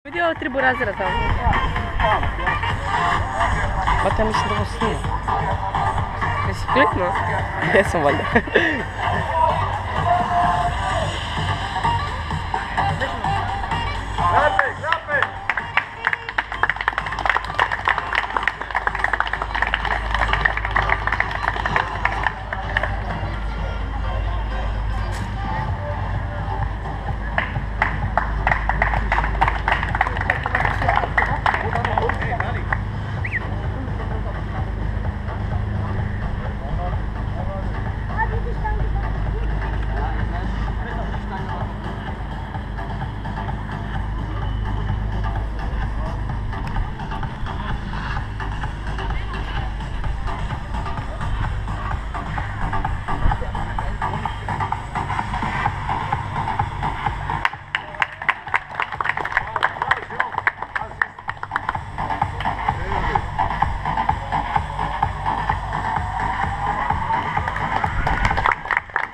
Vidi ovo 3 burazira tamo. Pa ja mislim da ovo snima. Jesi kliknuo? Jesam valjda.